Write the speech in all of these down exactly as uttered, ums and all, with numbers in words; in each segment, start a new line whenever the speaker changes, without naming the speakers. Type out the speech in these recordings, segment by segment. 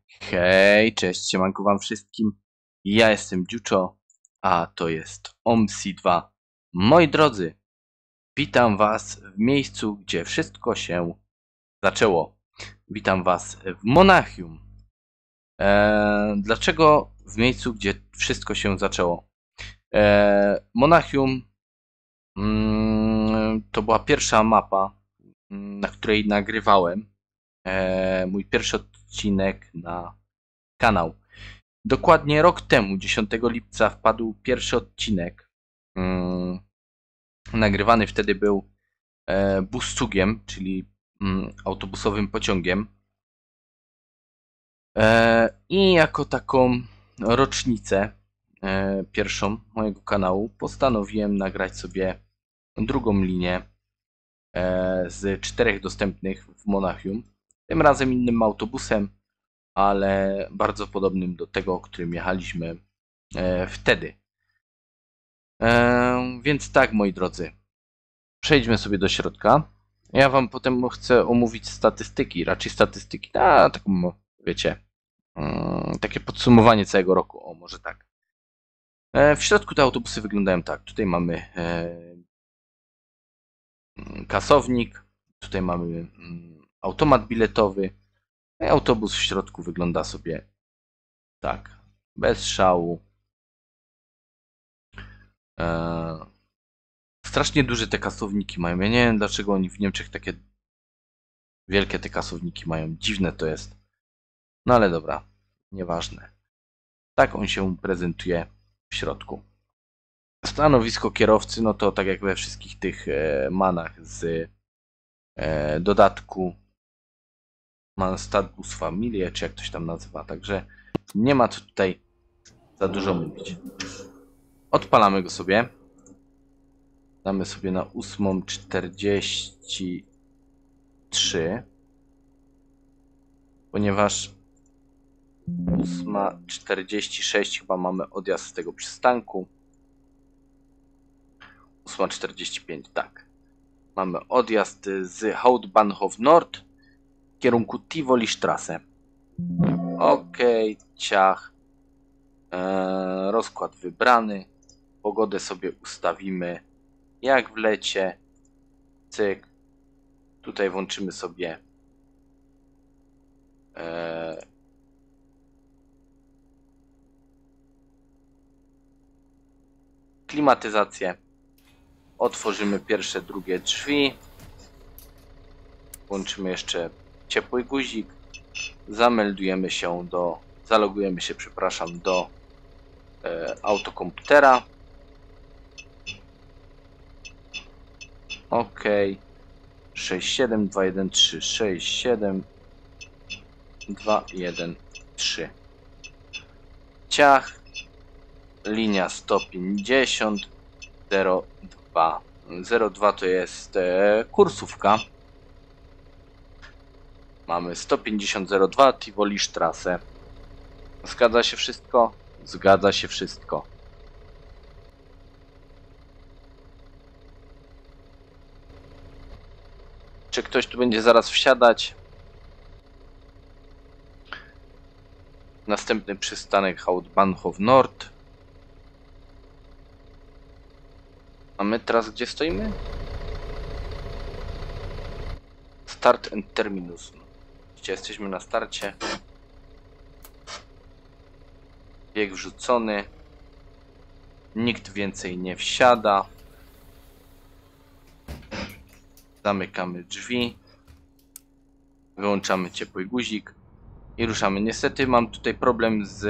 Hej, cześć, siemanko wam wszystkim. Ja jestem Dziuczo, a to jest O M S I dwa. Moi drodzy, witam was w miejscu, gdzie wszystko się zaczęło. Witam was w Monachium. Eee, dlaczego w miejscu, gdzie wszystko się zaczęło? Eee, Monachium mm, to była pierwsza mapa, mm, na której nagrywałem eee, mój pierwszy odcinek na kanał. Dokładnie rok temu, dziesiątego lipca, wpadł pierwszy odcinek. Mm, nagrywany wtedy był e, buscugiem, czyli mm, autobusowym pociągiem. E, I jako taką rocznicę e, pierwszą mojego kanału postanowiłem nagrać sobie drugą linię e, z czterech dostępnych w Monachium. Tym razem innym autobusem, ale bardzo podobnym do tego, którym jechaliśmy e, wtedy. Eee, więc tak, moi drodzy, przejdźmy sobie do środka. Ja wam potem chcę omówić statystyki, raczej statystyki, a tak wiecie, mm, takie podsumowanie całego roku, o może tak. Eee, w środku te autobusy wyglądają tak. Tutaj mamy eee, kasownik, tutaj mamy mm, automat biletowy. Autobus w środku wygląda sobie tak, bez szału. Eee, Strasznie duże te kasowniki mają. Ja nie wiem, dlaczego oni w Niemczech takie wielkie te kasowniki mają. Dziwne to jest. No ale dobra, nieważne. Tak on się prezentuje w środku. Stanowisko kierowcy, no to tak jak we wszystkich tych e, manach z e, dodatku Man Status Familie, czy jak to się tam nazywa. Także nie ma co tutaj za dużo mówić. Odpalamy go sobie. Damy sobie na ósmą czterdzieści trzy. Ponieważ ósma czterdzieści sześć chyba mamy odjazd z tego przystanku. ósma czterdzieści pięć, tak. Mamy odjazd z Hauptbahnhof Nord w kierunku Tivoli Straße. Okej, okay, ciach. Eee, rozkład wybrany. Pogodę sobie ustawimy jak w lecie. Cyk. Tutaj włączymy sobie eee, klimatyzację. Otworzymy pierwsze, drugie drzwi. Włączymy jeszcze ciepły guzik. Zameldujemy się do... Zalogujemy się, przepraszam, do e, autokomputera. OK. sześć siedem dwa jeden trzy sześć siedem dwa jeden trzy. Ciach. Linia sto pięćdziesiąt zero dwa. zero dwa to jest e, kursówka. Mamy sto pięćdziesiąt zero dwa Tivoli Straße. Zgadza się wszystko? Zgadza się wszystko. Czy ktoś tu będzie zaraz wsiadać? Następny przystanek Hauptbahnhof Nord. A my teraz gdzie stoimy? Start and terminus. Gdzie jesteśmy na starcie. Bieg wrzucony. Nikt więcej nie wsiada. Zamykamy drzwi. Wyłączamy ciepły guzik. I ruszamy. Niestety mam tutaj problem z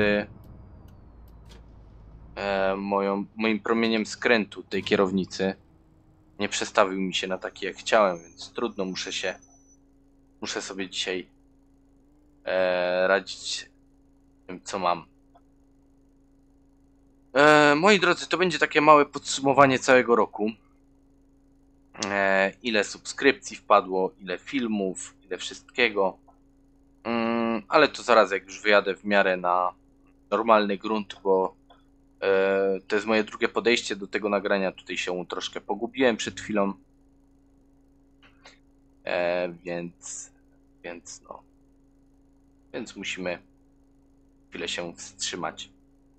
e, moją, moim promieniem skrętu tej kierownicy. Nie przestawił mi się na taki jak chciałem, więc trudno, muszę się muszę sobie dzisiaj e, radzić tym co mam. E, moi drodzy, to będzie takie małe podsumowanie całego roku. E, ile subskrypcji wpadło, ile filmów, ile wszystkiego. Mm, ale to zaraz jak już wyjadę w miarę na normalny grunt, bo e, to jest moje drugie podejście do tego nagrania. Tutaj się troszkę pogubiłem przed chwilą. E, więc, więc no. Więc musimy chwilę się wstrzymać.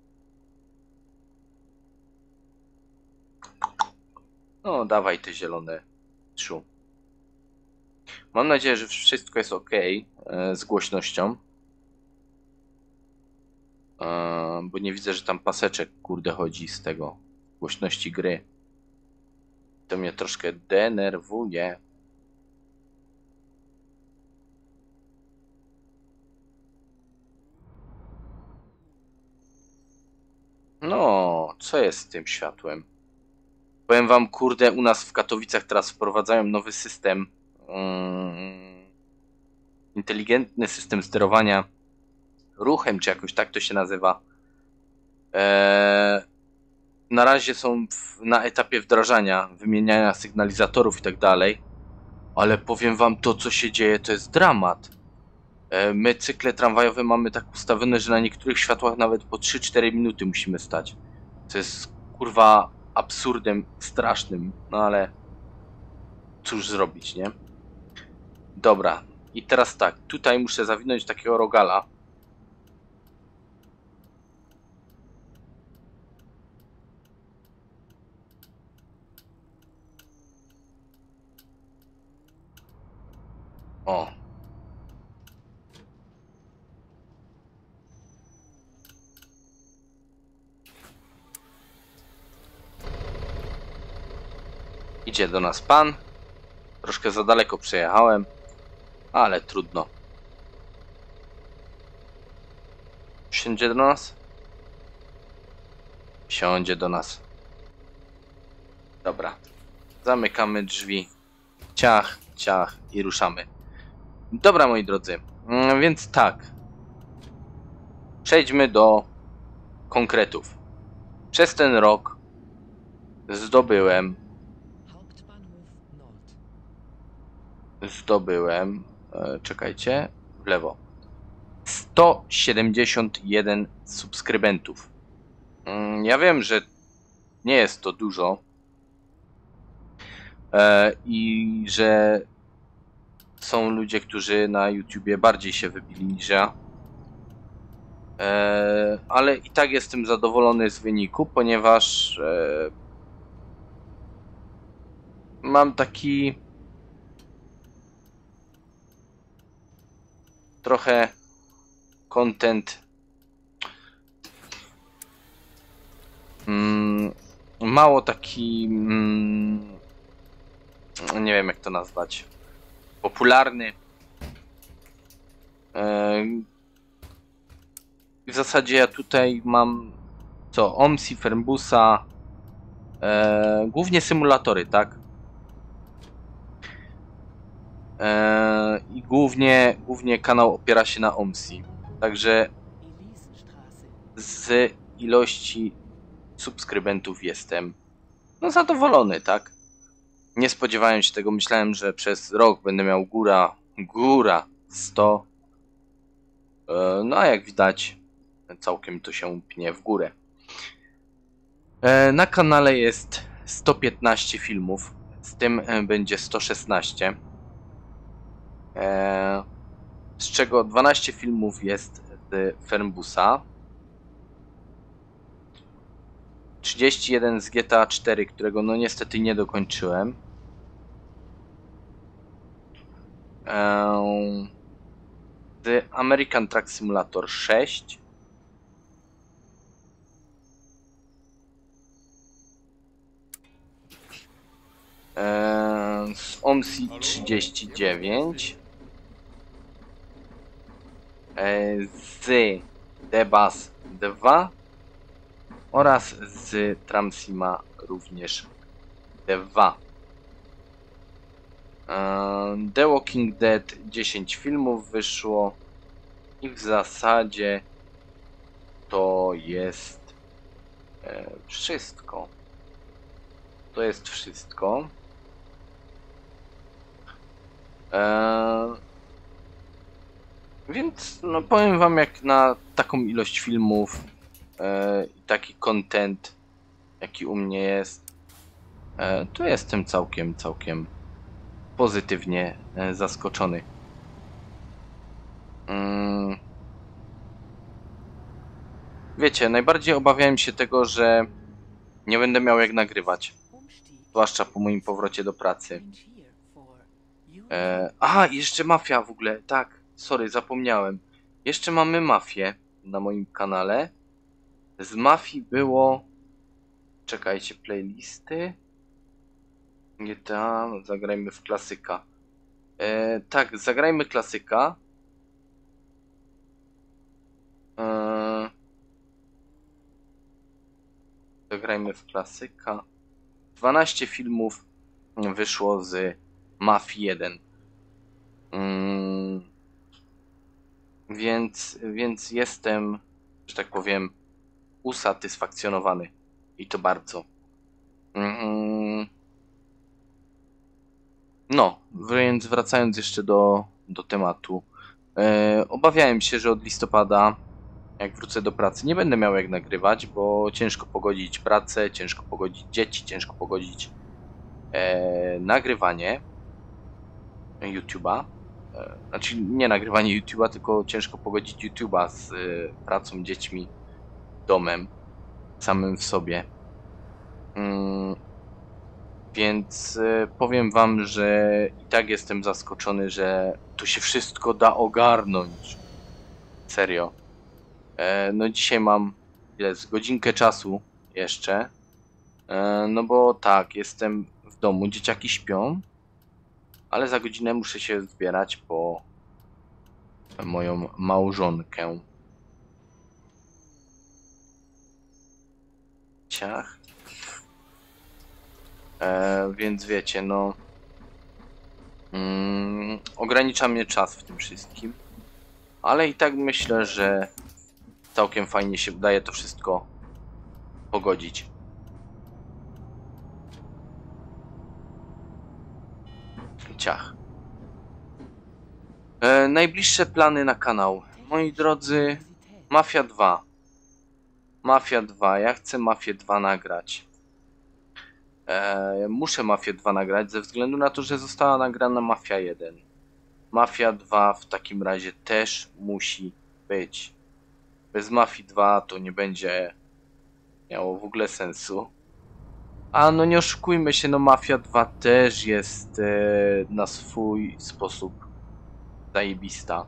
No, dawaj te zielone trzy. Mam nadzieję, że wszystko jest ok e, z głośnością. E, bo nie widzę, że tam paseczek, kurde, chodzi z tego głośności gry. To mnie troszkę denerwuje. No, co jest z tym światłem? Powiem wam, kurde, u nas w Katowicach teraz wprowadzają nowy system. Um, inteligentny system sterowania ruchem, czy jakoś tak to się nazywa. Eee, na razie są w, na etapie wdrażania, wymieniania sygnalizatorów i tak dalej. Ale powiem wam, to co się dzieje, to jest dramat. Eee, my cykle tramwajowe mamy tak ustawione, że na niektórych światłach nawet po trzy cztery minuty musimy stać. To jest kurwa absurdem strasznym, no ale cóż zrobić, nie? Dobra, i teraz tak, tutaj muszę zawinąć takiego rogala. O. Idzie do nas pan. Troszkę za daleko przejechałem, ale trudno. Wsiądzie do nas? Wsiądzie do nas. Dobra. Zamykamy drzwi. Ciach, ciach i ruszamy. Dobra, moi drodzy. Więc tak. Przejdźmy do konkretów. Przez ten rok zdobyłem zdobyłem e, czekajcie, w lewo sto siedemdziesiąt jeden subskrybentów. Mm, ja wiem, że nie jest to dużo e, i że są ludzie, którzy na YouTubie bardziej się wybili niż ja, e, ale i tak jestem zadowolony z wyniku, ponieważ e, mam taki trochę content mm, mało taki mm, nie wiem jak to nazwać, popularny. E, w zasadzie ja tutaj mam co? OMSI, Fernbusa, e, głównie symulatory, tak? E, I głównie, głównie kanał opiera się na OMSI. Także z ilości subskrybentów jestem no zadowolony, tak? Nie spodziewałem się tego, myślałem, że przez rok będę miał góra, góra sto. E, no a jak widać, całkiem to się pnie w górę. E, na kanale jest sto piętnaście filmów, z tym będzie sto szesnaście. E, z czego dwanaście filmów jest z Fernbusa, trzydzieści jeden z G T A cztery, którego no niestety nie dokończyłem. E, z American Truck Simulator sześć. E, z OMSI trzydzieści dziewięć. E, z Debus dwa oraz z Tramsima również dwa. The Walking Dead dziesięć filmów wyszło i w zasadzie to jest e, wszystko. To jest wszystko. E, więc no powiem wam, jak na taką ilość filmów e, i taki content jaki u mnie jest, e, to jestem całkiem, całkiem pozytywnie e, zaskoczony. Mm. wiecie, najbardziej obawiałem się tego, że nie będę miał jak nagrywać. Zwłaszcza po moim powrocie do pracy. E, aha, jeszcze mafia w ogóle, tak, sorry, zapomniałem. Jeszcze mamy mafię na moim kanale. Z mafii było... Czekajcie, playlisty. Nie tam, zagrajmy w klasyka. E, tak, zagrajmy klasyka. E, zagrajmy w klasyka. dwanaście filmów wyszło z Mafii jeden. Mm, więc, więc jestem, że tak powiem, usatysfakcjonowany. I to bardzo. Mm, no, więc wracając jeszcze do, do tematu. E, obawiałem się, że od listopada, jak wrócę do pracy, nie będę miał jak nagrywać, bo ciężko pogodzić pracę, ciężko pogodzić dzieci, ciężko pogodzić e, nagrywanie YouTube'a. E, znaczy nie nagrywanie YouTube'a, tylko ciężko pogodzić YouTube'a z e, pracą, dziećmi, domem, samym w sobie. Mm, więc e, powiem wam, że i tak jestem zaskoczony, że tu się wszystko da ogarnąć. Serio. E, no dzisiaj mam ile, z godzinkę czasu jeszcze. E, no bo tak, jestem w domu, dzieciaki śpią, ale za godzinę muszę się zbierać po moją małżonkę. Ciach. E, więc wiecie, no... Mm, ogranicza mnie czas w tym wszystkim. Ale i tak myślę, że całkiem fajnie się udaje to wszystko pogodzić. Ciach. E, najbliższe plany na kanał. Moi drodzy, Mafia dwa. Mafia dwa. Ja chcę Mafię dwa nagrać. E, muszę Mafię dwa nagrać ze względu na to, że została nagrana Mafia jeden. Mafia dwa w takim razie też musi być. Bez Mafii dwa to nie będzie miało w ogóle sensu. A no nie oszukujmy się, no Mafia dwa też jest e, na swój sposób zajebista.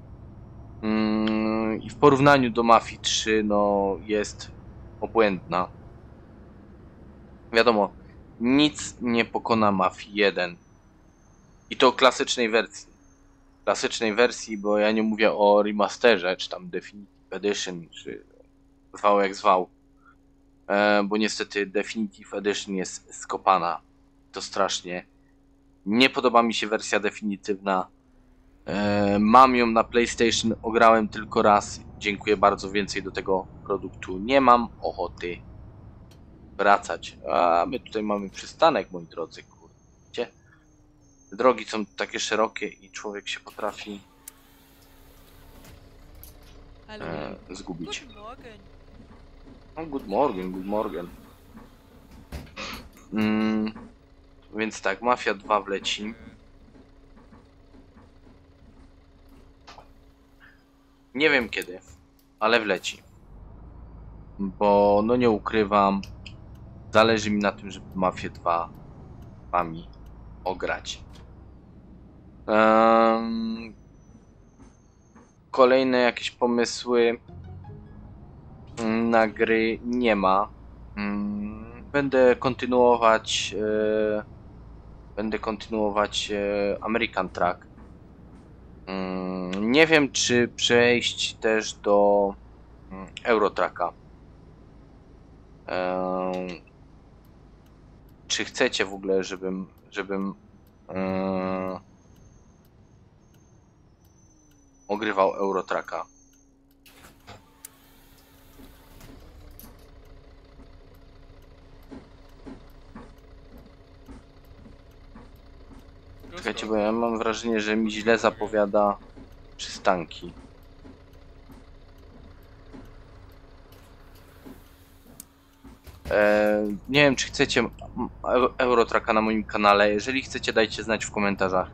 Mm, I w porównaniu do Mafii trzy, no jest obłędna. Wiadomo, nic nie pokona Mafii jeden. I to klasycznej wersji. Klasycznej wersji, bo ja nie mówię o remasterze, czy tam Definitive Edition, czy zwał jak zwał. E, bo niestety Definitive Edition jest skopana. To strasznie. Nie podoba mi się wersja definitywna. E, mam ją na PlayStation, ograłem tylko raz. Dziękuję bardzo, więcej do tego produktu nie mam ochoty wracać. A my tutaj mamy przystanek, moi drodzy, kurczę. Drogi są takie szerokie i człowiek się potrafi e, zgubić. No, good morning, good morning. Mm, więc tak, Mafia dwa wleci. Nie wiem kiedy, ale wleci. Bo, no nie ukrywam, zależy mi na tym, żeby Mafię dwa wami ograć. Um, kolejne jakieś pomysły na gry nie ma. Um, będę kontynuować e, będę kontynuować e, American Truck. Um, nie wiem, czy przejść też do um, Euro Trucka. Um, czy chcecie w ogóle, żebym żebym um, ogrywał Euro Trucka? Czekajcie, bo ja mam wrażenie, że mi źle zapowiada przystanki. Eee, nie wiem, czy chcecie Euro Trucka na moim kanale. Jeżeli chcecie, dajcie znać w komentarzach.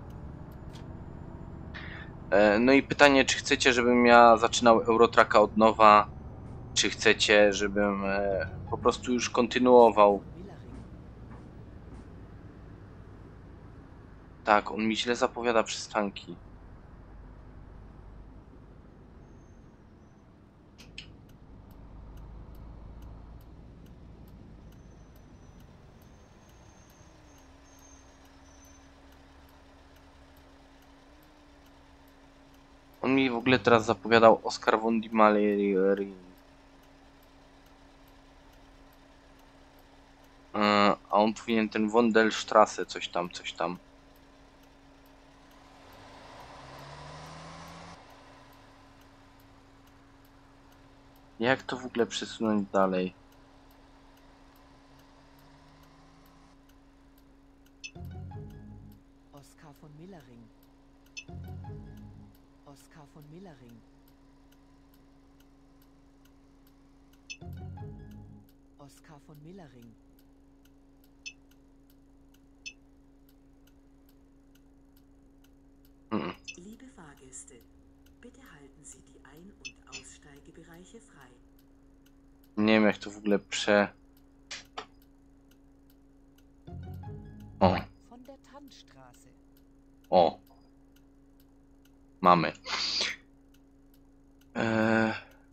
Eee, no i pytanie, czy chcecie, żebym ja zaczynał Euro Trucka od nowa? Czy chcecie, żebym e, po prostu już kontynuował? Tak, on mi źle zapowiada przystanki. On mi w ogóle teraz zapowiadał Oskar von die Malerii. A on powinien ten Wondelstrasse, coś tam, coś tam. Jak to w ogóle przesunąć dalej?
Oskar von Millering. Oskar von Millering. Oskar von Millering.
Mm.
Liebe Fahrgäste, bitte halten Sie die Ein- und Aussteigebereiche frei.
Nie wiem jak to w ogóle prze... O,
Von der Tannstraße.
o. Mamy. Eee...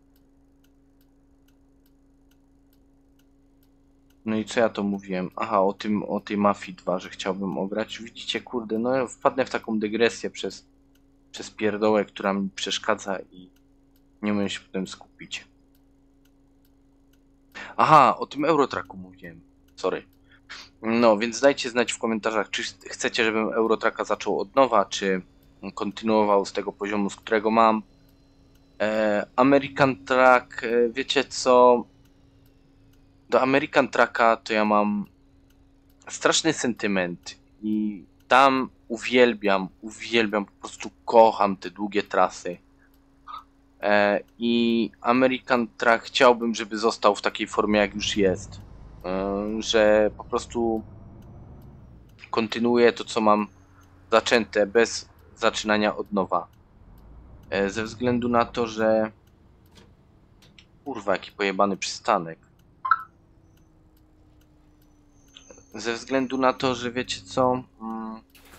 No i co ja to mówiłem? Aha, o tym, o tej Mafii dwa, że chciałbym ograć. Widzicie, kurde, no wpadnę w taką dygresję przez, przez pierdołę, która mi przeszkadza i nie umiem się potem skupić. Aha, o tym Eurotracku mówiłem. Sorry. No, więc dajcie znać w komentarzach, czy chcecie, żebym Eurotracka zaczął od nowa, czy kontynuował z tego poziomu, z którego mam. E, American Track, e, wiecie co? Do American Tracka to ja mam straszny sentyment i tam uwielbiam, uwielbiam, po prostu kocham te długie trasy. E, I American Track chciałbym, żeby został w takiej formie, jak już jest. E, że po prostu kontynuuję to, co mam zaczęte, bez zaczynania od nowa. E, ze względu na to, że... Kurwa, jaki pojebany przystanek. Ze względu na to, że wiecie co... Mm,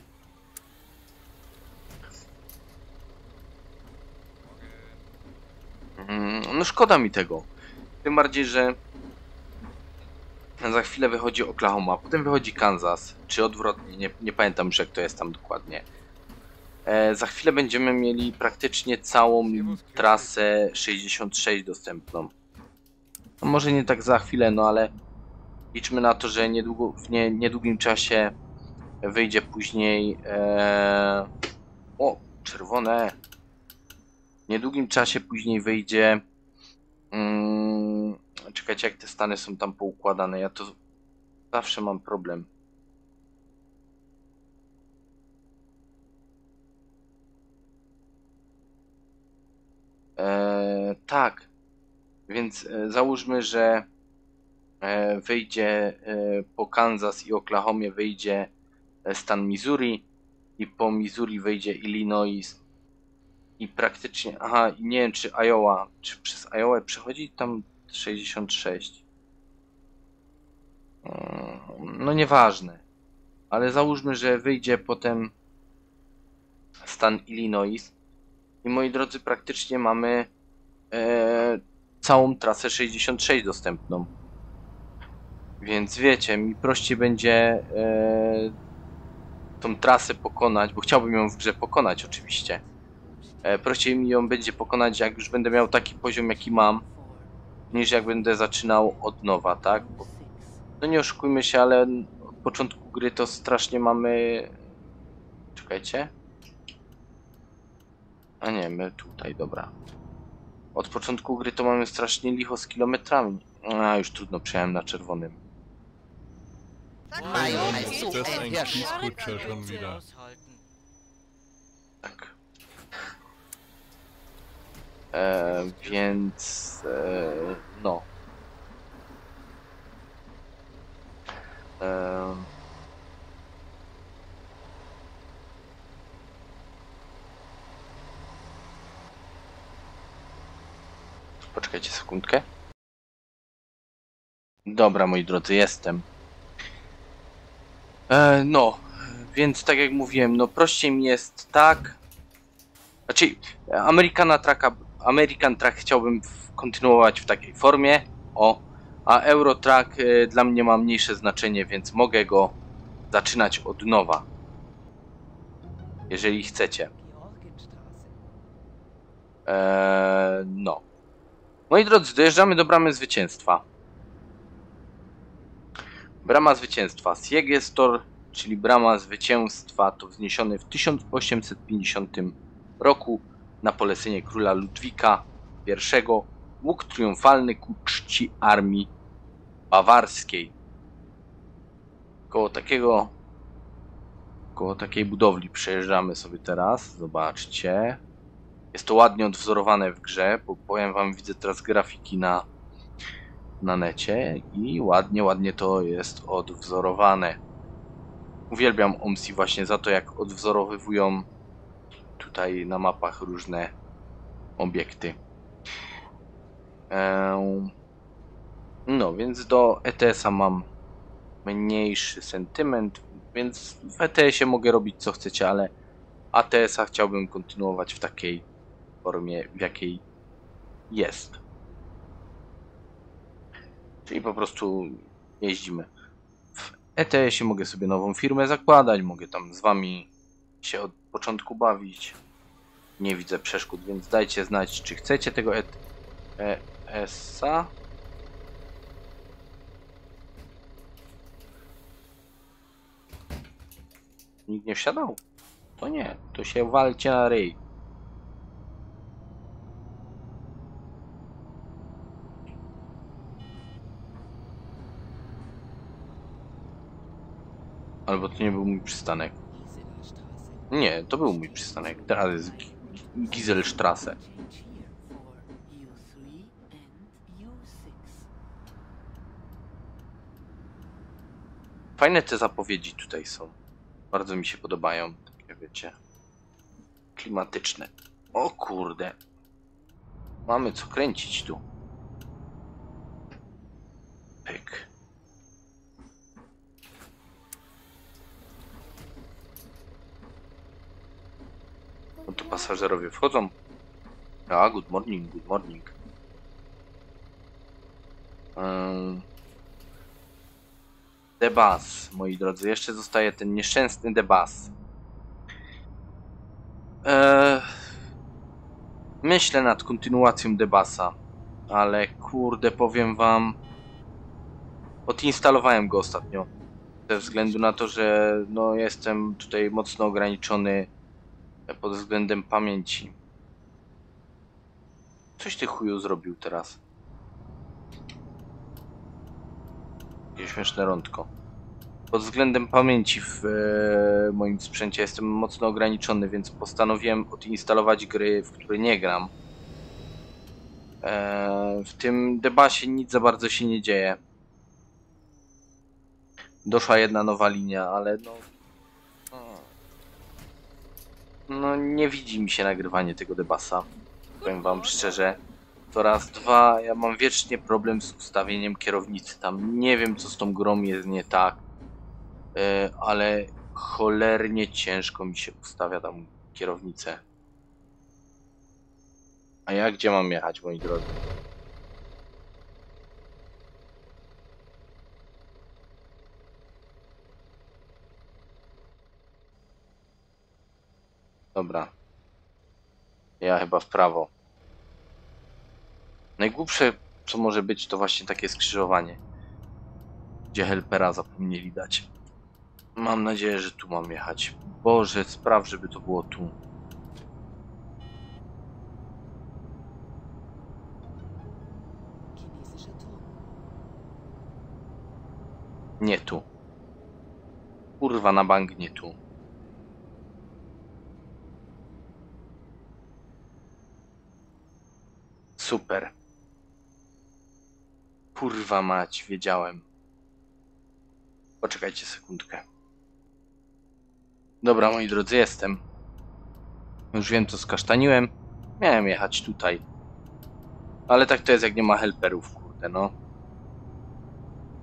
mm, no szkoda mi tego. Tym bardziej, że za chwilę wychodzi Oklahoma, potem wychodzi Kansas, czy odwrotnie, nie, nie pamiętam już jak to jest tam dokładnie. E, za chwilę będziemy mieli praktycznie całą trasę sześćdziesiąt sześć dostępną. No może nie tak za chwilę, no ale liczmy na to, że niedługo, w nie, niedługim czasie wyjdzie później... E... O, czerwone! W niedługim czasie później wyjdzie... Mm, czekajcie, jak te stany są tam poukładane. Ja to zawsze mam problem. E, tak, więc e, załóżmy, że e, wyjdzie e, po Kansas i Oklahomie wyjdzie e, stan Missouri i po Missouri wyjdzie Illinois i praktycznie, aha, i nie wiem czy Iowa, czy przez Iowa przechodzi tam sześćdziesiąt sześć. E, no nieważne, ale załóżmy, że wyjdzie potem stan Illinois i moi drodzy, praktycznie mamy e, całą trasę sześćdziesiąt sześć dostępną. Więc wiecie, mi prościej będzie e, tą trasę pokonać, bo chciałbym ją w grze pokonać oczywiście. E, prościej mi ją będzie pokonać, jak już będę miał taki poziom, jaki mam, niż jak będę zaczynał od nowa, tak? Bo, no nie oszukujmy się, ale od początku gry to strasznie mamy... Czekajcie. A nie, my tutaj, dobra. Od początku gry to mamy strasznie licho z kilometrami. A, już trudno, przyjechałem na czerwonym.
Mają zu ein Kieskutscher schon wieder.
Tak. E, więc... E, no. E, poczekajcie sekundkę. Dobra, moi drodzy, jestem. E, no, więc tak jak mówiłem, no prościej mi jest tak. Znaczy, Americana Trucka, American Truck chciałbym w, kontynuować w takiej formie. O, a Euro Truck y, dla mnie ma mniejsze znaczenie, więc mogę go zaczynać od nowa. Jeżeli chcecie.
Georgenstraße.
Eee, no. Moi drodzy, dojeżdżamy do bramy zwycięstwa. Brama zwycięstwa. Siegestor, czyli brama zwycięstwa, to wzniesiony w tysiąc osiemset pięćdziesiątym roku na polecenie króla Ludwika pierwszego łuk triumfalny ku czci armii bawarskiej. Koło takiego koło takiej budowli przejeżdżamy sobie teraz. Zobaczcie. Jest to ładnie odwzorowane w grze, bo powiem wam, widzę teraz grafiki na, na necie i ładnie, ładnie to jest odwzorowane. Uwielbiam O M S I właśnie za to, jak odwzorowywują tutaj na mapach różne obiekty. Eee, no, więc do E T S a mam mniejszy sentyment, więc w E T S ie mogę robić co chcecie, ale A T S a chciałbym kontynuować w takiej formie, w jakiej jest. Czyli po prostu jeździmy. W E T S ie mogę sobie nową firmę zakładać, mogę tam z wami się od początku bawić. Nie widzę przeszkód, więc dajcie znać, czy chcecie tego E T S a. Nikt nie wsiadał? To nie, to się walcie na ryj. Albo to nie był mój przystanek.
Giseler Straße.
Nie, to był mój przystanek. Teraz jest Gi- Giselstraße.
Change here for U three and U six.
Fajne te zapowiedzi tutaj są. Bardzo mi się podobają. Takie wiecie. Klimatyczne. O kurde. Mamy co kręcić tu. Pyk. No to pasażerowie wchodzą. A, good morning, good morning. Um, The Bus, moi drodzy. Jeszcze zostaje ten nieszczęsny The Bus. Eee, myślę nad kontynuacją The Busa, ale kurde, powiem wam, odinstalowałem go ostatnio. Ze względu na to, że no, jestem tutaj mocno ograniczony pod względem pamięci. Coś ty chuju zrobił teraz. Jakieś śmieszne rądko. Pod względem pamięci w e, moim sprzęcie jestem mocno ograniczony, więc postanowiłem odinstalować gry, w które nie gram. E, w tym The Busie nic za bardzo się nie dzieje. Doszła jedna nowa linia, ale no... No nie widzi mi się nagrywanie tego The Busa. Powiem wam szczerze. To raz, dwa, ja mam wiecznie problem z ustawieniem kierownicy. Tam nie wiem, co z tą grą jest nie tak, yy, ale cholernie ciężko mi się ustawia tam kierownicę. A ja gdzie mam jechać, moi drodzy? Dobra. Ja chyba w prawo. Najgłupsze, co może być, to właśnie takie skrzyżowanie, gdzie helpera zapomnieli dać. Mam nadzieję, że tu mam jechać. Boże, spraw, żeby to było tu.
Chinesischer Turm.
Nie tu. Kurwa, na bank nie tu. Super. Kurwa mać, wiedziałem. Poczekajcie sekundkę. Dobra, moi drodzy, jestem. Już wiem, co skasztaniłem. Miałem jechać tutaj. Ale tak to jest, jak nie ma helperów, kurde, no.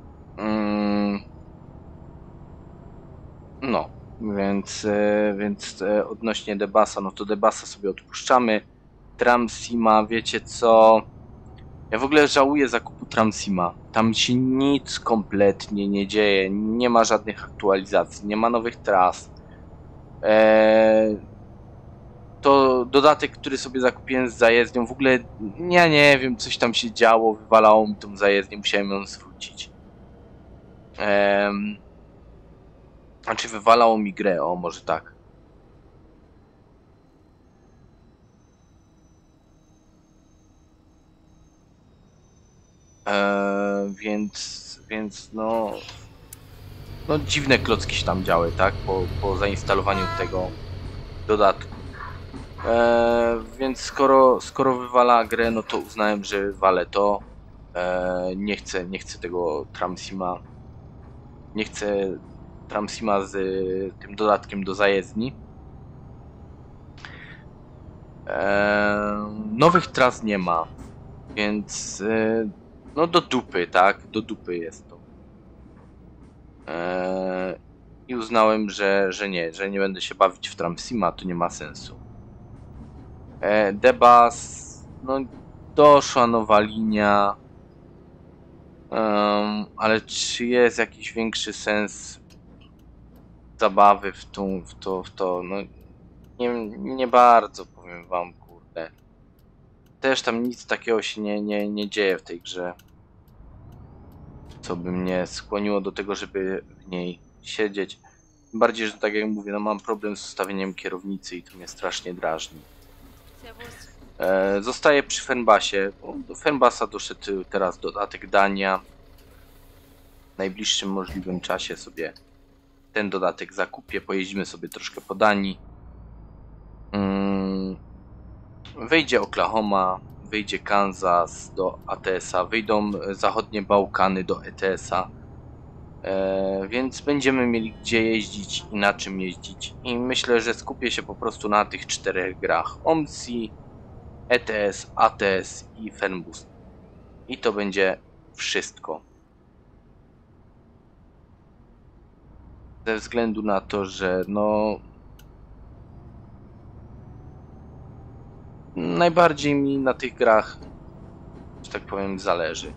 Więc, e, więc e, odnośnie Debasa, no to Debasa sobie odpuszczamy. Tramsima, wiecie co? Ja w ogóle żałuję zakupu Tramsima. Tam się nic kompletnie nie dzieje. Nie ma żadnych aktualizacji, nie ma nowych tras. Eee, to dodatek, który sobie zakupiłem z zajezdnią, w ogóle ja nie wiem, coś tam się działo, wywalało mi tą zajezdnię, musiałem ją zwrócić. Eee, znaczy wywalało mi grę, o może tak. Eee, więc, więc no, no dziwne klocki się tam działy, tak, po, po zainstalowaniu tego dodatku. Eee, więc skoro, skoro wywala grę, no to uznałem, że wywalę to. Eee, nie chcę, nie chcę tego Tramsima. Nie chcę Tramsima z y, tym dodatkiem do zajezdni. Eee, nowych tras nie ma, więc y, no do dupy, tak? Do dupy jest to. Eee, I uznałem, że, że nie, że nie będę się bawić w Tramsima, to nie ma sensu. Eee, Debas, no doszła nowa linia, um, ale czy jest jakiś większy sens zabawy w, tą, w to, w to, no nie, nie bardzo, powiem wam, kurde. Też tam nic takiego się nie, nie, nie dzieje w tej grze, co by mnie skłoniło do tego, żeby w niej siedzieć. Tym bardziej, że tak jak mówię, no mam problem z ustawieniem kierownicy i to mnie strasznie drażni. E, zostaję przy Fernbasie. Do Fernbasa doszedł teraz dodatek Dania. W najbliższym możliwym czasie sobie ten dodatek zakupię. Pojeździmy sobie troszkę po Danii. Hmm. Wejdzie Oklahoma, wyjdzie Kansas do A T S-a, wyjdą zachodnie Bałkany do E T S-a. E, więc będziemy mieli gdzie jeździć i na czym jeździć. I myślę, że skupię się po prostu na tych czterech grach. O M S I, E T S, A T S i Fernbus. I to będzie wszystko. Ze względu na to, że no najbardziej mi na tych grach, że tak powiem, zależy.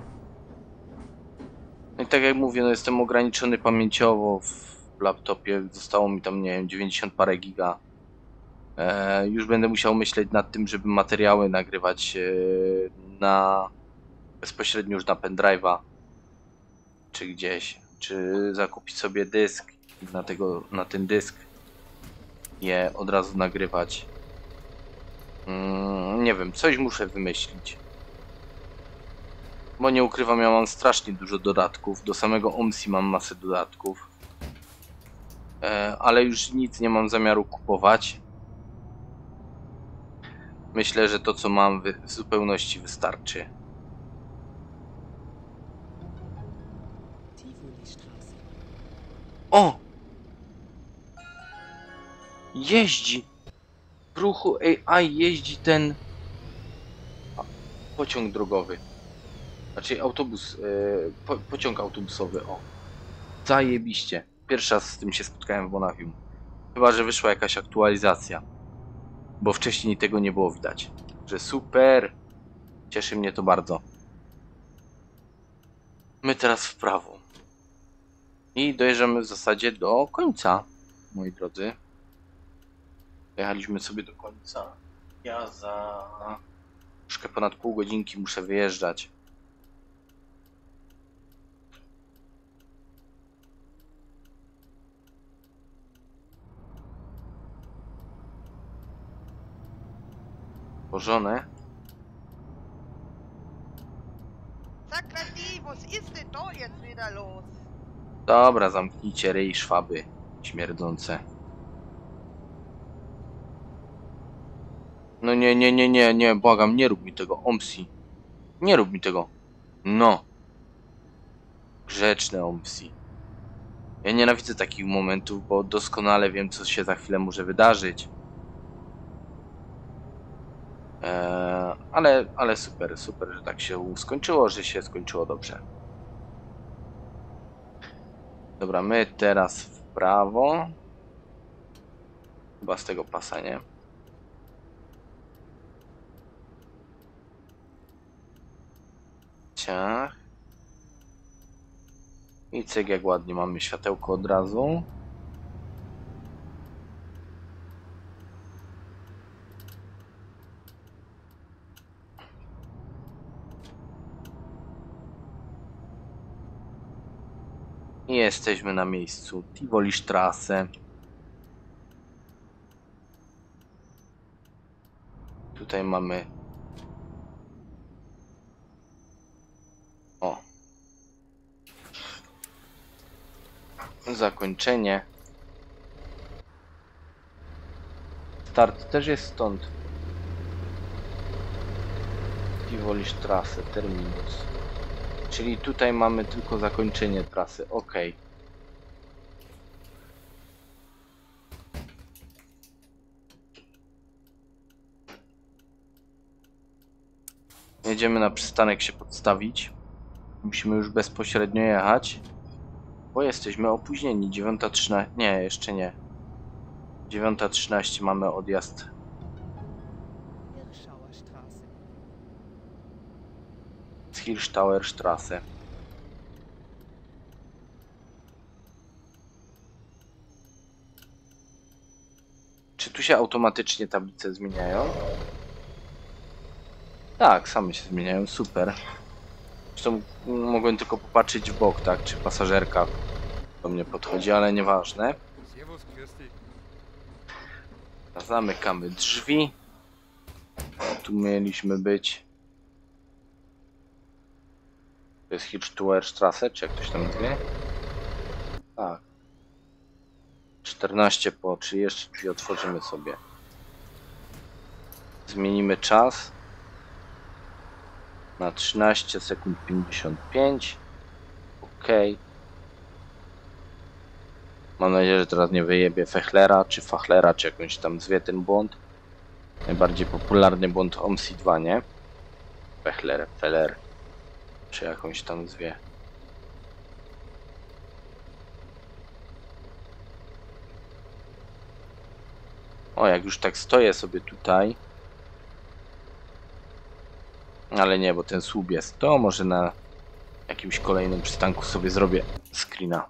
No i tak jak mówię, no jestem ograniczony pamięciowo w laptopie. Zostało mi tam, nie wiem, dziewięćdziesiąt parę giga. E, już będę musiał myśleć nad tym, żeby materiały nagrywać e, na bezpośrednio już na pendrive'a czy gdzieś, czy zakupić sobie dysk i na, tego, na ten dysk je od razu nagrywać. Mm, nie wiem, coś muszę wymyślić. Bo nie ukrywam, ja mam strasznie dużo dodatków. Do samego O M S I mam masę dodatków. E, ale już nic nie mam zamiaru kupować. Myślę, że to co mam w zupełności wystarczy.
Tivolistraße.
O! Jeździ! W ruchu A I jeździ ten pociąg drogowy. Znaczy autobus, yy, po, pociąg autobusowy, o. Zajebiście. Pierwszy raz z tym się spotkałem w Monachium. Chyba, że wyszła jakaś aktualizacja. Bo wcześniej tego nie było widać. Że super! Cieszy mnie to bardzo. My teraz w prawo. I dojeżdżamy w zasadzie do końca, moi drodzy. Dojechaliśmy sobie do końca. Ja za troszkę ponad pół godzinki muszę wyjeżdżać. Pożone.
Sakrati, was ist denn da jetzt wieder los?
Dobra, zamknijcie ryj, szwaby śmierdzące. No nie, nie, nie, nie, nie, błagam, nie rób mi tego, O M S I. Nie rób mi tego. No. Grzeczne O M S I. Ja nienawidzę takich momentów, bo doskonale wiem, co się za chwilę może wydarzyć. Eee, ale, ale super, super, że tak się skończyło, że się skończyło dobrze. Dobra, my teraz w prawo. Chyba z tego pasa, nie? Ciach. I cyk, jak ładnie mamy światełko od razu. I jesteśmy na miejscu. Tivoli Strasse. Tutaj mamy... O. Zakończenie. Start też jest stąd. Tivoli Strasse, terminus. Czyli tutaj mamy tylko zakończenie trasy. Ok. Jedziemy na przystanek się podstawić. Musimy już bezpośrednio jechać, bo jesteśmy opóźnieni. dziewiąta trzynaście. Nie, jeszcze nie. dziewiąta trzynaście mamy odjazd.
Hirschauer Straße.
Z Hirschauer Straße. Czy tu się automatycznie tablice zmieniają? Tak, same się zmieniają, super. Zresztą mogłem tylko popatrzeć w bok, tak, czy pasażerka do mnie podchodzi, ale nieważne. Zamykamy drzwi. O, tu mieliśmy być. To jest Hirschauer Straße, czy jak ktoś tam wie? Tak. czternaście po, czy jeszcze drzwi otworzymy sobie. Zmienimy czas na trzynaście sekund pięćdziesiąt pięć. Ok. Mam nadzieję, że teraz nie wyjebie Fechlera, czy Fachlera, czy jakąś tam zwie ten błąd. Najbardziej popularny błąd O M S I dwa, nie? Fechler, Feller, czy jakąś tam zwie. O, jak już tak stoję sobie tutaj. Ale nie, bo ten słup jest. To może na jakimś kolejnym przystanku sobie zrobię screena.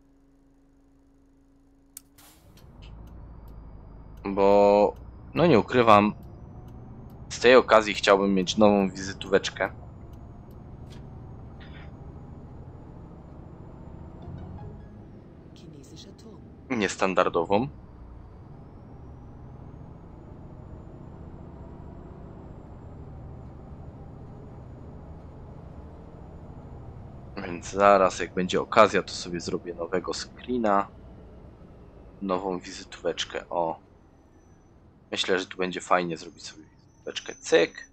Bo, no nie ukrywam, z tej okazji chciałbym mieć nową wizytóweczkę.
Chinesischer Turm.
Niestandardową. Więc zaraz, jak będzie okazja, to sobie zrobię nowego screena. Nową wizytóweczkę. O. Myślę, że tu będzie fajnie zrobić sobie wizytóweczkę. Cyk.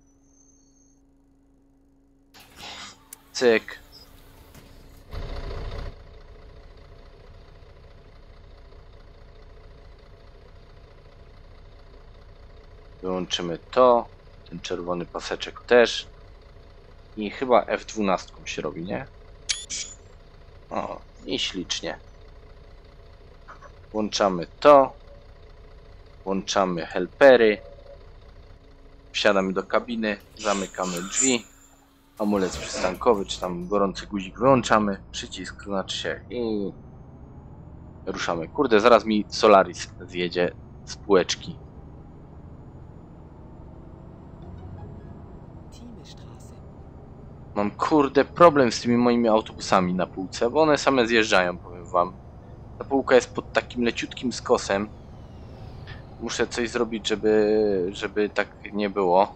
Cyk. Wyłączymy to. Ten czerwony paseczek też. I chyba F dwanaście się robi, nie? O, i ślicznie. Włączamy to. Włączamy helpery. Wsiadamy do kabiny. Zamykamy drzwi. Amulet przystankowy, czy tam gorący guzik wyłączamy. Przycisk znaczy się i ruszamy. Kurde, zaraz mi Solaris zjedzie z półeczki.
Thielestraße.
Mam kurde problem z tymi moimi autobusami na półce, bo one same zjeżdżają, powiem wam. Ta półka jest pod takim leciutkim skosem. Muszę coś zrobić, żeby, żeby tak nie było.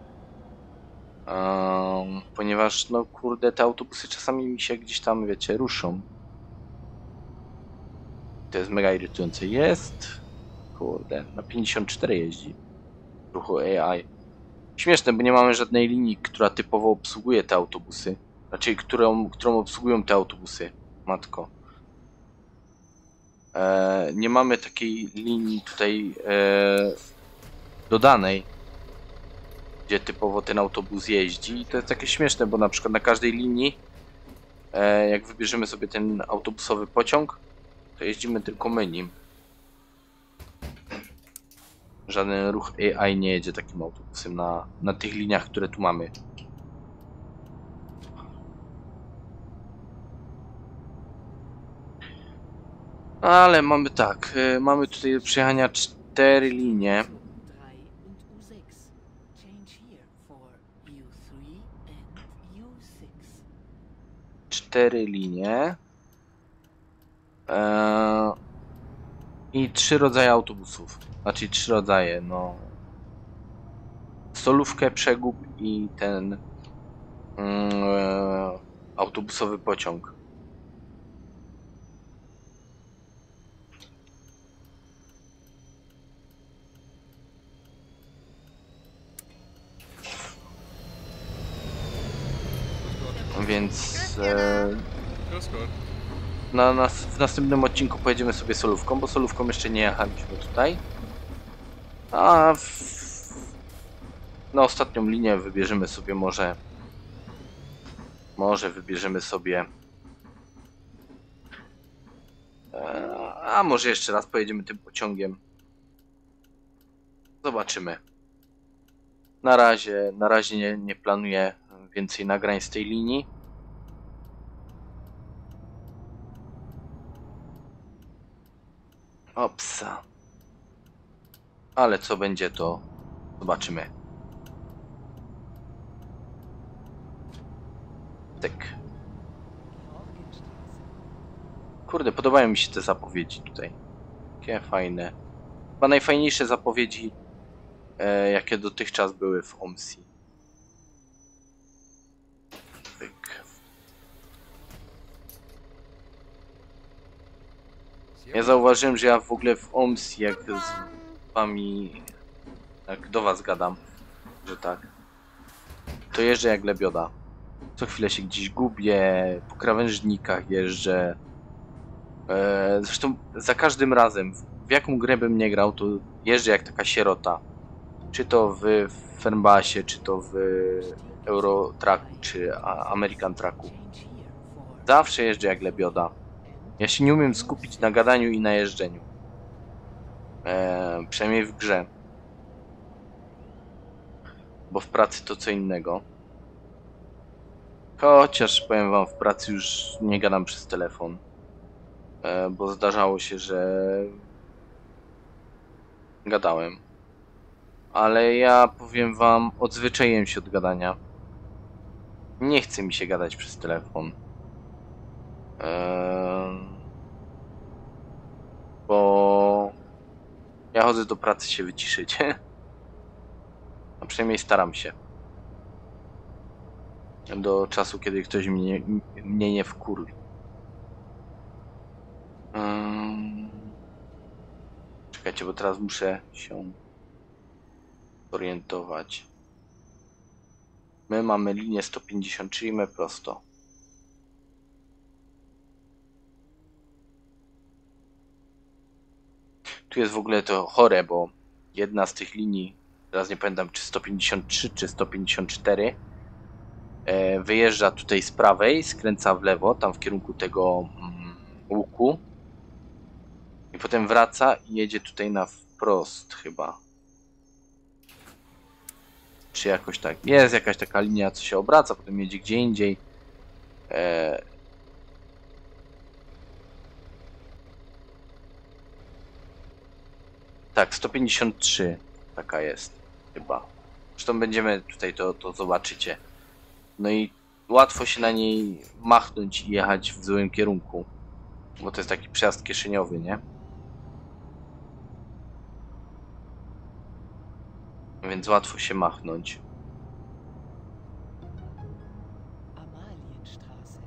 Um, ponieważ, no kurde, te autobusy czasami mi się gdzieś tam, wiecie, ruszą. To jest mega irytujące. Jest. Kurde, na pięćdziesiąt cztery jeździ. Ruchu A I. Śmieszne, bo nie mamy żadnej linii, która typowo obsługuje te autobusy. Raczej, którą, którą obsługują te autobusy. Matko. E, nie mamy takiej linii tutaj e, dodanej, gdzie typowo ten autobus jeździ. I to jest takie śmieszne, bo na przykład na każdej linii, e, jak wybierzemy sobie ten autobusowy pociąg, to jeździmy tylko my nim. żaden ruch A I nie jedzie takim autobusem na, na tych liniach, które tu mamy. Ale mamy tak, y, mamy tutaj do przejechania cztery linie.
drei und U sechs. Change here for U three and U six.
Cztery linie. Eee, I trzy rodzaje autobusów. Znaczy trzy rodzaje, no. Solówkę, przegub i ten mm, e, autobusowy pociąg. Więc e,
Grüß Gott.
na, na, w następnym odcinku pojedziemy sobie solówką, bo solówką jeszcze nie jechaliśmy tutaj. A w, na ostatnią linię wybierzemy sobie może... Może wybierzemy sobie... E, a może jeszcze raz pojedziemy tym pociągiem. Zobaczymy. Na razie, na razie nie, nie planuję więcej nagrań z tej linii. Opsa. Ale co będzie, to zobaczymy. Tak.
Georgenstraße.
Kurde, podobają mi się te zapowiedzi tutaj. Takie fajne. Chyba najfajniejsze zapowiedzi, e, jakie dotychczas były w O M S I. Pyk. Ja zauważyłem, że ja w ogóle w O M S I, jak z wami, jak do was gadam, że tak, to jeżdżę jak lebioda. Co chwilę się gdzieś gubię, po krawężnikach jeżdżę. E, zresztą za każdym razem, w jaką grę bym nie grał, to jeżdżę jak taka sierota. Czy to w Fernbussie, czy to w Euro Trucku, czy American Trucku.
Change here for
Zawsze jeżdżę jak lebioda. Ja się nie umiem skupić na gadaniu i na jeżdżeniu. Eee, przynajmniej w grze. Bo w pracy to co innego. Chociaż powiem wam, w pracy już nie gadam przez telefon. Eee, bo zdarzało się, że gadałem. Ale ja powiem wam, odzwyczaiłem się od gadania. Nie chce mi się gadać przez telefon. Eee, bo ja chodzę do pracy się wyciszyć. A przynajmniej staram się. Do czasu, kiedy ktoś mnie, mnie nie wkurwi. Eee, czekajcie, bo teraz muszę się orientować. My mamy linię sto pięćdziesiąt, czyli my prosto. Tu jest w ogóle to chore, bo jedna z tych linii, teraz nie pamiętam czy sto pięćdziesiąt trzy czy sto pięćdziesiąt cztery, e, wyjeżdża tutaj z prawej, skręca w lewo, tam w kierunku tego mm, łuku i potem wraca i jedzie tutaj na wprost chyba. Czy jakoś tak. Jest jakaś taka linia, co się obraca, potem jedzie gdzie indziej. E, Tak, sto pięćdziesiąt trzy taka jest chyba. Zresztą będziemy tutaj to, to zobaczycie. No i łatwo się na niej machnąć i jechać w złym kierunku. Bo to jest taki przejazd kieszeniowy, nie? Więc łatwo się machnąć.
Amalienstraße.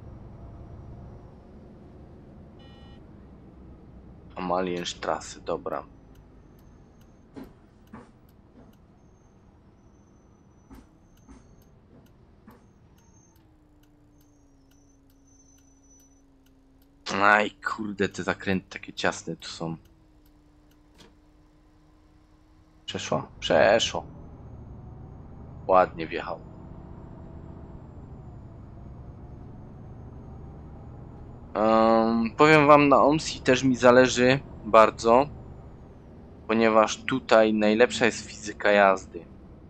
Amalienstraße, dobra. Aj, kurde, te zakręty takie ciasne tu są. Przeszło? Przeszło. Ładnie wjechał. Um, powiem wam, na O M S I też mi zależy bardzo, ponieważ tutaj najlepsza jest fizyka jazdy.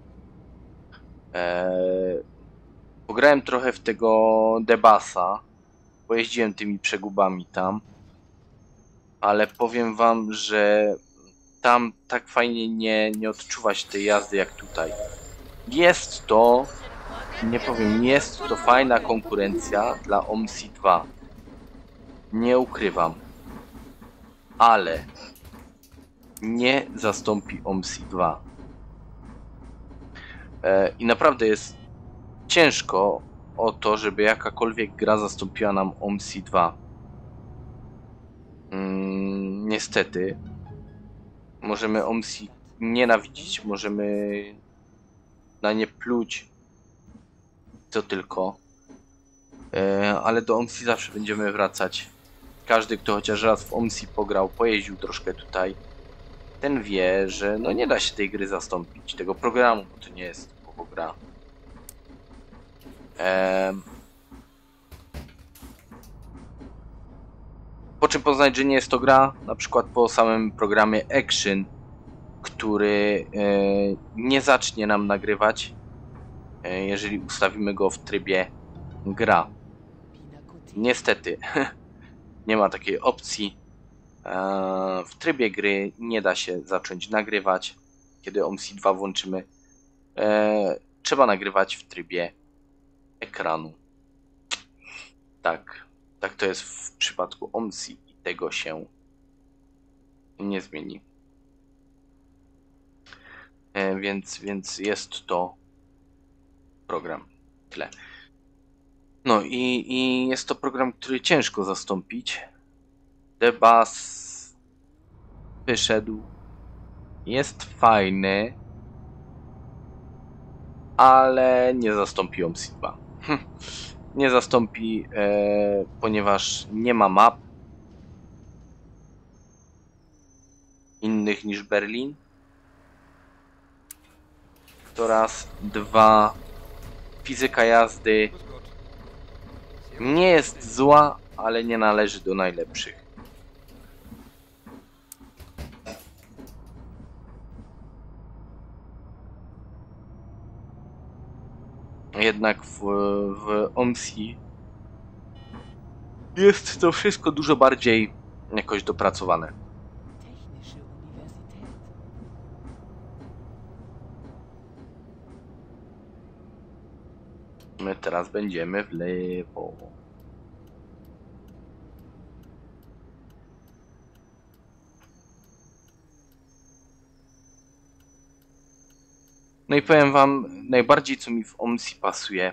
Eee, pograłem trochę w tego Debasa, pojeździłem tymi przegubami tam, ale powiem wam, że tam tak fajnie nie, nie odczuwać tej jazdy jak tutaj. Jest to, nie powiem, jest to fajna konkurencja dla O M S I dwa. Nie ukrywam. Ale nie zastąpi O M S I dwa. E, I naprawdę jest ciężko o to, żeby jakakolwiek gra zastąpiła nam O M S I dwa. Mm, niestety. Możemy O M S I nienawidzić, możemy na nie pluć, co tylko. E, ale do O M S I zawsze będziemy wracać. Każdy, kto chociaż raz w O M S I pograł, pojeździł troszkę tutaj, ten wie, że no nie da się tej gry zastąpić, tego programu, bo to nie jest typowo gra. Ehm. Po czym poznać, że nie jest to gra? Na przykład po samym programie Action, który e, nie zacznie nam nagrywać, e, jeżeli ustawimy go w trybie gra. Niestety, nie ma takiej opcji. E, w trybie gry nie da się zacząć nagrywać, kiedy O M S I dwa włączymy. E, trzeba nagrywać w trybie ekranu. Tak, tak to jest w przypadku O M S I i tego się nie zmieni. E, więc, więc jest to program. Tyle. No i, i jest to program, który ciężko zastąpić. Debas wyszedł. Jest fajny, ale nie zastąpi O M S I dwa. Nie zastąpi, e, ponieważ nie ma map innych niż Berlin. To raz. Dwa. Fizyka jazdy nie jest zła, ale nie należy do najlepszych. Jednak w, w O M S I jest to wszystko dużo bardziej jakoś dopracowane.
Technische Universität.
My teraz będziemy w lewo. No i powiem wam, najbardziej co mi w O M S I pasuje,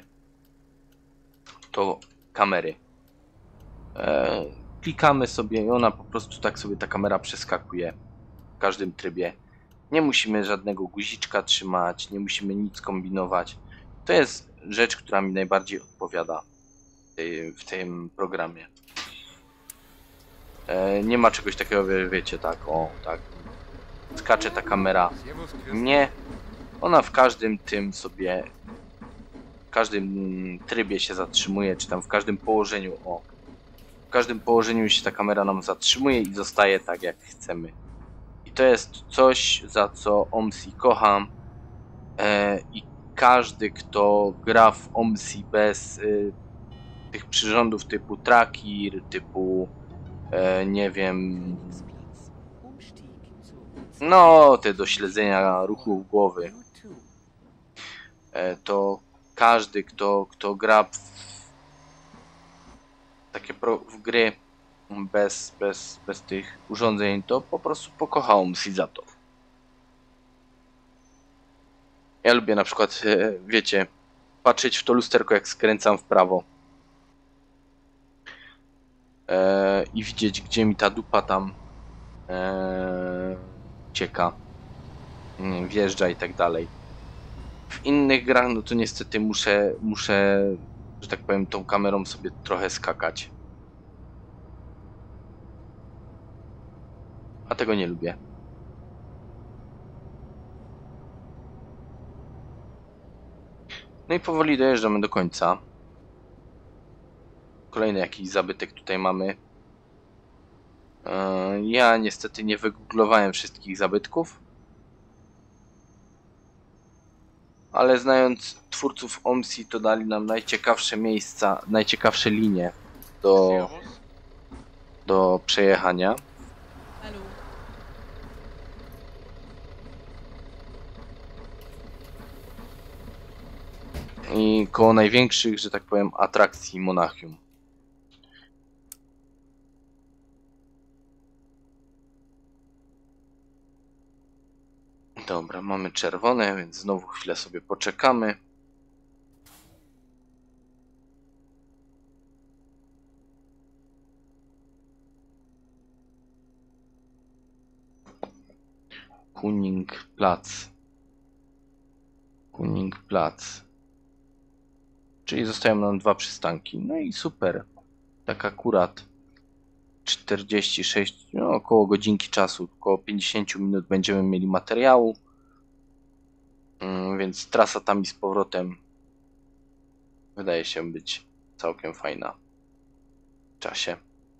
to kamery. E, klikamy sobie i ona po prostu tak sobie ta kamera przeskakuje w każdym trybie. Nie musimy żadnego guziczka trzymać, nie musimy nic kombinować. To jest rzecz, która mi najbardziej odpowiada w, tej, w tym programie. E, nie ma czegoś takiego, wie, wiecie, tak, o, tak, skacze ta kamera. Nie, ona w każdym tym sobie, w każdym trybie się zatrzymuje, czy tam w każdym położeniu, o, w każdym położeniu się ta kamera nam zatrzymuje i zostaje tak, jak chcemy. I to jest coś, za co O M S I kocham, e, i każdy, kto gra w O M S I bez y, tych przyrządów typu tracker, typu e, nie wiem,
Linksplatz. Umstieg zu
no te do śledzenia ruchów głowy,
U zwei.
e, to każdy, kto, kto gra w takie pro, w gry bez, bez, bez tych urządzeń, to po prostu pokocha O M S I za to. Ja lubię na przykład, e, wiecie, patrzeć w to lusterko, jak skręcam w prawo. E, I widzieć, gdzie mi ta dupa tam e, cieka, mm, wjeżdża i tak dalej. W innych grach, no to niestety muszę, muszę, że tak powiem, tą kamerą sobie trochę skakać. A tego nie lubię. No i powoli dojeżdżamy do końca. Kolejny jakiś zabytek tutaj mamy. E, ja niestety nie wygooglowałem wszystkich zabytków. Ale znając twórców O M S I, to dali nam najciekawsze miejsca, najciekawsze linie do, do przejechania.
Hallo.
I koło największych, że tak powiem, atrakcji Monachium. Dobra, mamy czerwone, więc znowu chwilę sobie poczekamy. Kuningplatz. Kuningplatz. Czyli zostają nam dwa przystanki. No i super. Tak akurat czterdzieści sześć, no około godzinki czasu, około pięćdziesiąt minut będziemy mieli materiału. Więc trasa tam i z powrotem wydaje się być całkiem fajna w czasie.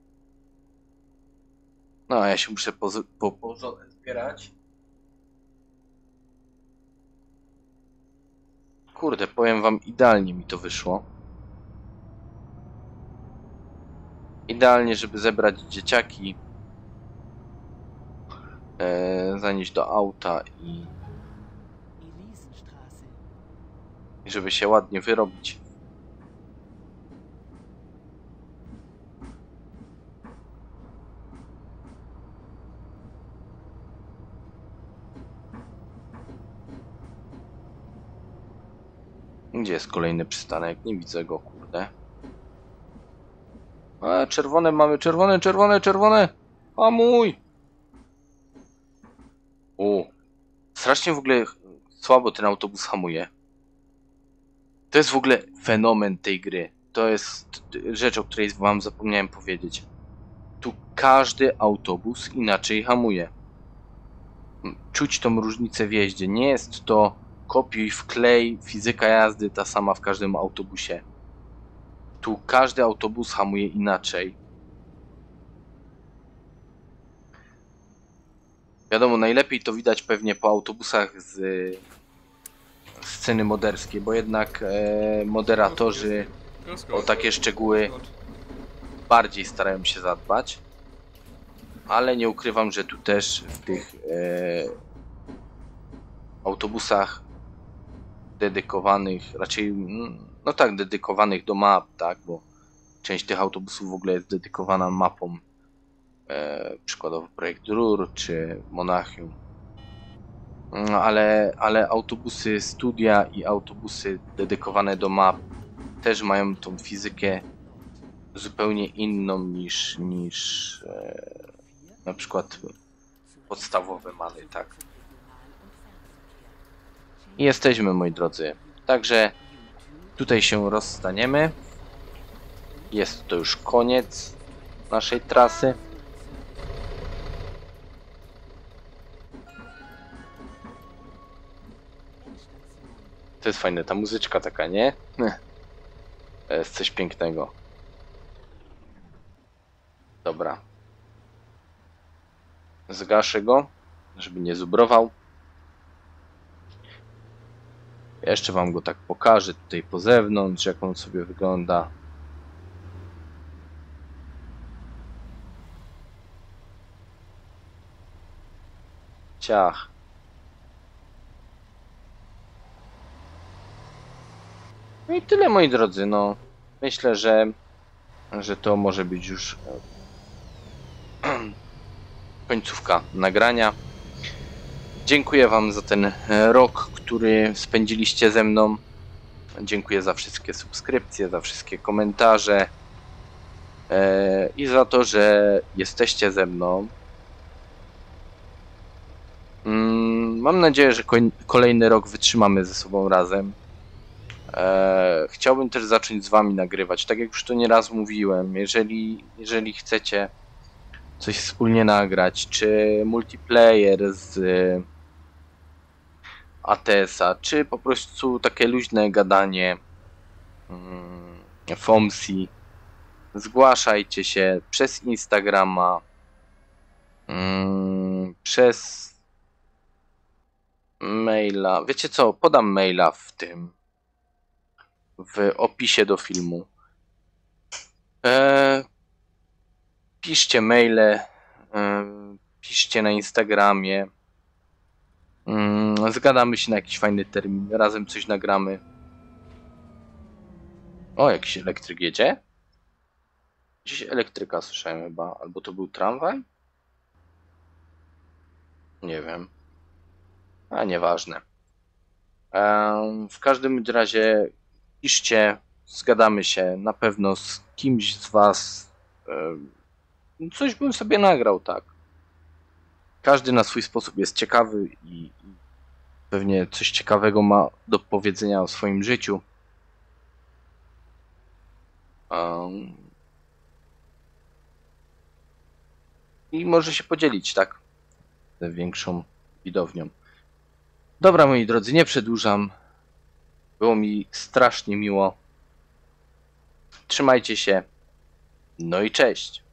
No a ja się muszę po, po, po zbierać. Kurde, powiem wam, idealnie mi to wyszło. Idealnie, żeby zebrać dzieciaki, e, zanieść do auta i I żeby się ładnie wyrobić. Gdzie jest kolejny przystanek? Nie widzę go, kurde. A, czerwone mamy, czerwone, czerwone, czerwone! A mój! O, strasznie w ogóle słabo ten autobus hamuje. To jest w ogóle fenomen tej gry. To jest rzecz, o której wam zapomniałem powiedzieć. Tu każdy autobus inaczej hamuje. Czuć tą różnicę w jeździe. Nie jest to kopiuj, wklej, fizyka jazdy ta sama w każdym autobusie. Tu każdy autobus hamuje inaczej. Wiadomo, najlepiej to widać pewnie po autobusach z sceny moderskiej, bo jednak e, moderatorzy o takie szczegóły bardziej starają się zadbać. Ale nie ukrywam, że tu też w tych e, autobusach dedykowanych, raczej no tak, dedykowanych do map, tak, bo część tych autobusów w ogóle jest dedykowana mapom, e, przykładowo projekt Ruhr czy Monachium. No, ale, ale autobusy studia i autobusy dedykowane do map też mają tą fizykę zupełnie inną niż, niż e, na przykład podstawowe many, tak. I jesteśmy, moi drodzy. Także tutaj się rozstaniemy. Jest to już koniec naszej trasy. To jest fajne, ta muzyczka taka, nie? To jest coś pięknego. Dobra. Zgaszę go, żeby nie zubrował. Jeszcze wam go tak pokażę tutaj po zewnątrz, jak on sobie wygląda. Ciach. No i tyle, moi drodzy, no. Myślę, że, że to może być już końcówka nagrania. Dziękuję wam za ten rok, który spędziliście ze mną. Dziękuję za wszystkie subskrypcje, za wszystkie komentarze e, i za to, że jesteście ze mną. Mm, mam nadzieję, że kolejny rok wytrzymamy ze sobą razem. E, chciałbym też zacząć z wami nagrywać, tak jak już to nieraz mówiłem. Jeżeli, jeżeli chcecie coś wspólnie nagrać, czy multiplayer z A T S-a, czy po prostu takie luźne gadanie w O M S I, zgłaszajcie się przez Instagrama, Mm, przez maila. Wiecie co? Podam maila w tym. W opisie do filmu. E, piszcie maile. E, piszcie na Instagramie. Mm, zgadamy się na jakiś fajny termin. Razem coś nagramy. O, jakiś elektryk jedzie? Gdzieś elektryka słyszałem chyba. Albo to był tramwaj? Nie wiem. A nieważne. Em, w każdym razie piszcie, zgadamy się. Na pewno z kimś z was em, coś bym sobie nagrał, tak. Każdy na swój sposób jest ciekawy i, i pewnie coś ciekawego ma do powiedzenia o swoim życiu. Um, I może się podzielić, tak? Z większą widownią. Dobra, moi drodzy, nie przedłużam. Było mi strasznie miło. Trzymajcie się. No i cześć.